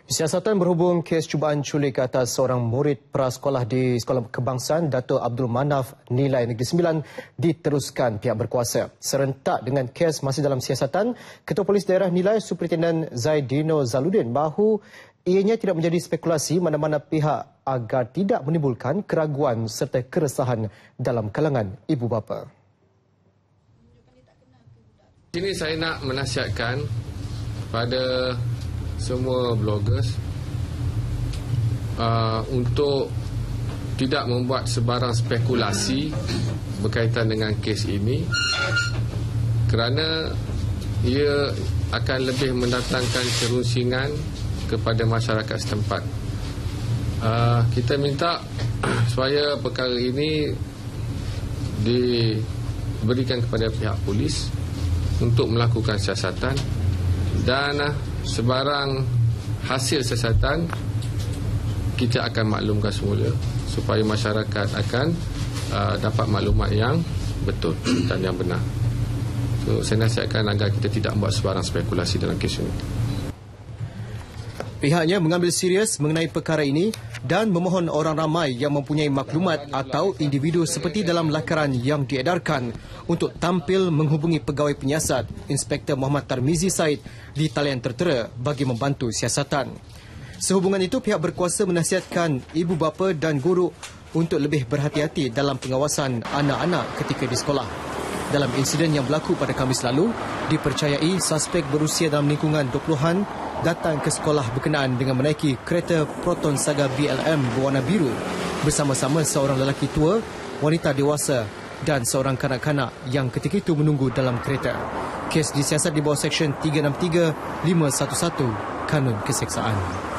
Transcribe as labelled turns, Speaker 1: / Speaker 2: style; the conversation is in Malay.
Speaker 1: Siasatan berhubung kes cubaan culik atas seorang murid prasekolah di Sekolah Kebangsaan Dato' Abdul Manaf Nilai Negeri Sembilan diteruskan pihak berkuasa. Serentak dengan kes masih dalam siasatan, Ketua Polis Daerah Nilai Superintendent Zaidino Zaludin bahawa ianya tidak menjadi spekulasi mana-mana pihak agar tidak menimbulkan keraguan serta keresahan dalam kalangan ibu bapa.
Speaker 2: Ini saya nak menasihatkan pada semua bloggers untuk tidak membuat sebarang spekulasi berkaitan dengan kes ini kerana ia akan lebih mendatangkan kerusingan kepada masyarakat setempat. Kita minta supaya perkara ini diberikan kepada pihak polis untuk melakukan siasatan dan sebarang hasil siasatan kita akan maklumkan semula supaya masyarakat akan dapat maklumat yang betul dan yang benar. So, saya nasihatkan agar kita tidak membuat sebarang spekulasi dalam kes ini.
Speaker 1: Pihaknya mengambil serius mengenai perkara ini dan memohon orang ramai yang mempunyai maklumat atau individu seperti dalam lakaran yang diedarkan untuk tampil menghubungi Pegawai Penyiasat Inspektor Muhammad Tarmizi Said di talian tertera bagi membantu siasatan. Sehubungan itu, pihak berkuasa menasihatkan ibu bapa dan guru untuk lebih berhati-hati dalam pengawasan anak-anak ketika di sekolah. Dalam insiden yang berlaku pada Khamis lalu, dipercayai suspek berusia dalam lingkungan 20-an datang ke sekolah berkenaan dengan menaiki kereta Proton Saga BLM berwarna biru bersama-sama seorang lelaki tua, wanita dewasa dan seorang kanak-kanak yang ketika itu menunggu dalam kereta. Kes disiasat di bawah Seksyen 363 511 Kanun Keseksaan.